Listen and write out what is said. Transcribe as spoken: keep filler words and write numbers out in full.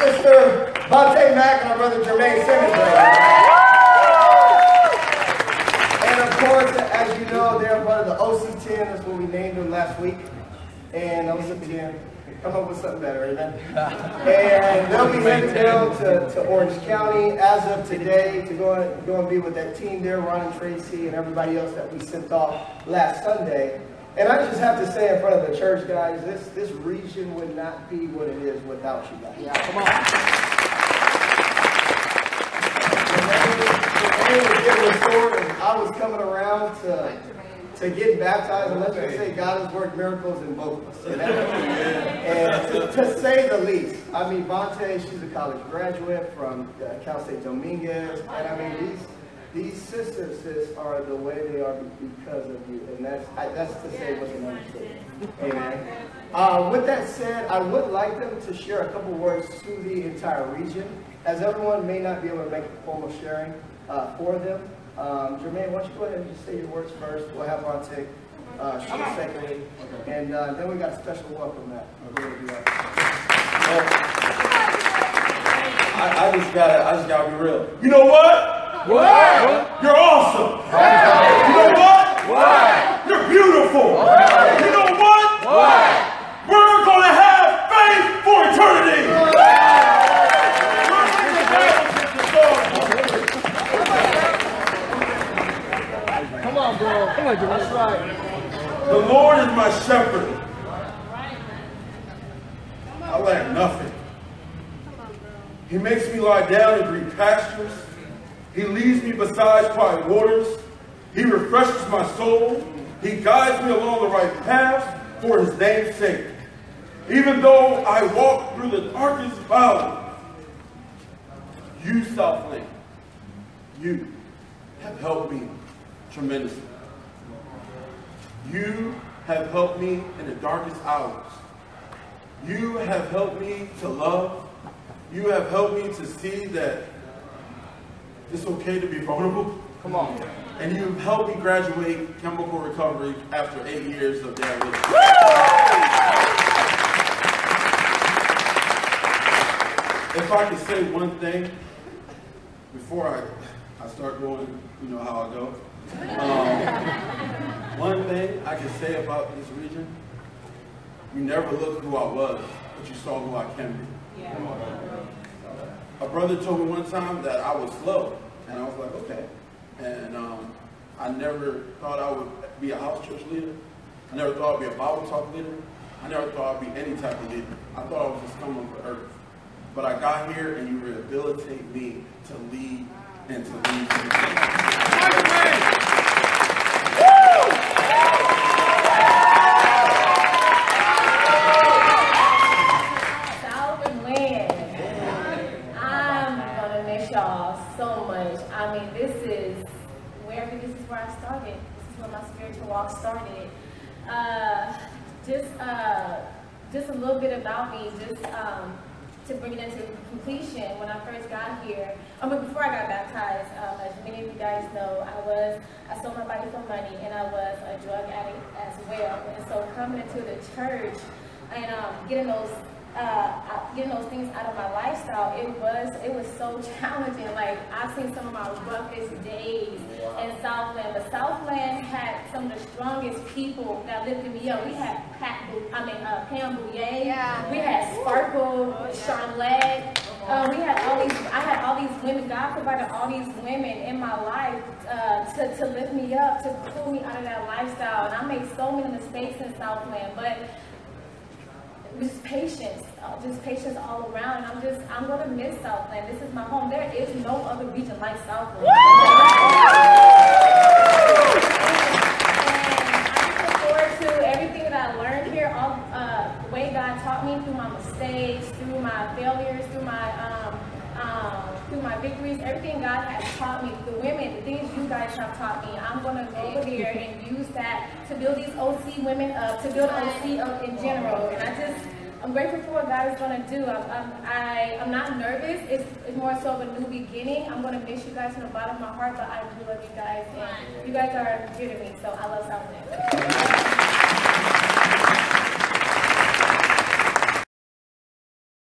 Sister Vonte Mack and our brother Jermaine Simmons. And of course, as you know, they're part of the O C ten. That's what we named them last week. And O C ten. Come up with something better, amen? And they'll be headed down to, to Orange County as of today to go and, go and be with that team there, Ron and Tracy and everybody else that we sent off last Sunday. And I just have to say in front of the church, guys, this, this region would not be what it is without you guys. Yeah, come on. The name was given a sword, and I was coming around to... to get baptized, and let's just say God has worked miracles in both of us. And to, to say the least, I mean, Vonte, she's a college graduate from uh, Cal State Dominguez, and I mean, these these sisters sis, are the way they are because of you, and that's I, that's to say what's an understatement. Amen. Uh, with that said, I would like them to share a couple words to the entire region, as everyone may not be able to make a formal sharing uh, for them. Um, Jermaine, why don't you go ahead and just say your words first. We'll have Vonte uh, share secondly. And uh, then we got a special welcome that we're going to do that. I, I just gotta I just gotta be real. You know what? What? You're awesome. What? You know what? What? You're beautiful. What? You know what? What? We're gonna have faith for eternity. What? Come on, bro. Come on, that's right. The Lord is my shepherd. I lack nothing. He makes me lie down in green pastures. He leads me beside quiet waters. He refreshes my soul. He guides me along the right path for his name's sake. Even though I walk through the darkest valley, you, Southland, you have helped me tremendously. You have helped me in the darkest hours. You have helped me to love. You have helped me to see that it's okay to be vulnerable. Come on. And you've helped me graduate chemical recovery after eight years of that. If I could say one thing before I, I start going, you know how I go. Um, one thing I can say about this region, you never looked who I was, but you saw who I can be. Yeah. A brother told me one time that I was slow, and I was like, okay. And um, I never thought I would be a house church leader. I never thought I'd be a Bible talk leader. I never thought I'd be any type of leader. I thought I was just coming for earth. But I got here, and you rehabilitate me to lead and to lead. Southland. I'm gonna miss y'all so much. I mean, this is where this is where I started. This is where my spiritual walk started. Uh, just, uh, just a little bit about me. Just. Um, to bring it into completion, when I first got here, I mean, before I got baptized, um, as many of you guys know, I was, I sold my body for money, and I was a drug addict as well. And so coming into the church and um, getting those, uh, getting those things out of my lifestyle, it was, it was so challenging. Like, I've seen some of my roughest days in Southland, but Southland had some of the strongest people that lifted me up. We had Pat, I mean, uh, Pam Bouye, yeah. We had Sparkle, Charlotte, uh, we had all these, I had all these women, God provided all these women in my life uh, to, to lift me up, to pull me out of that lifestyle. And I made so many mistakes in Southland, but just patience, uh, just patience all around. And I'm just, I'm going to miss Southland. This is my home. There is no other region like Southland. And I look forward to everything that I learned here, all uh, the way God taught me through my mistakes, through my failures, through my um, um, through my victories, everything God has taught me, the women, the things you guys have taught me. I'm going to go here and use that to build these O C women up, to build O C up in general. And I just, I'm grateful for what God is going to do. I'm, I'm, I, I'm not nervous. It's, it's more so of a new beginning. I'm going to miss you guys from the bottom of my heart, but I do love you guys. And you guys are dear to me, so I love Southland.